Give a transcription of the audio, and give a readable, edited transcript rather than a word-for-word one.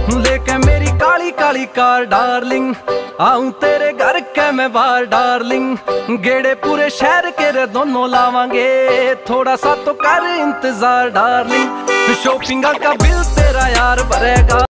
लेके मेरी Kali Kali car darling, आऊं तेरे घर के मैं बाहर डार्लिंग। गेड़े पूरे शहर के रे दोनों लावांगे, थोड़ा सा तो कर इंतजार डार्लिंग। शॉपिंग का बिल तेरा यार भरेगा।